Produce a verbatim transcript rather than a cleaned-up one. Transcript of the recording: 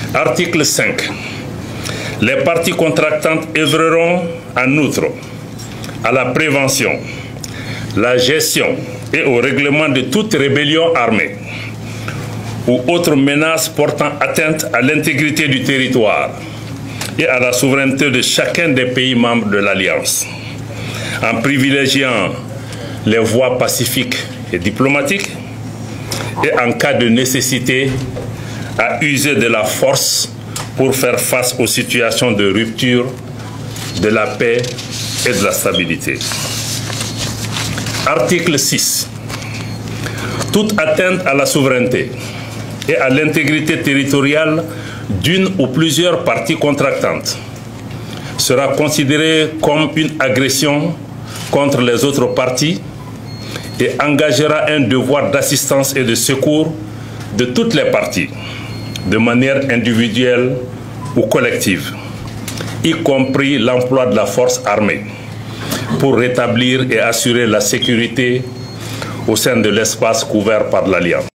Article cinq. Les parties contractantes œuvreront en outre à la prévention, la gestion et au règlement de toute rébellion armée ou autre menace portant atteinte à l'intégrité du territoire et à la souveraineté de chacun des pays membres de l'Alliance, en privilégiant les voies pacifiques et diplomatiques et en cas de nécessité à user de la force pour faire face aux situations de rupture de la paix et de la stabilité. Article six. Toute atteinte à la souveraineté et à l'intégrité territoriale d'une ou plusieurs parties contractantes sera considérée comme une agression contre les autres parties et engagera un devoir d'assistance et de secours de toutes les parties, de manière individuelle ou collective, y compris l'emploi de la force armée, pour rétablir et assurer la sécurité au sein de l'espace couvert par l'Alliance.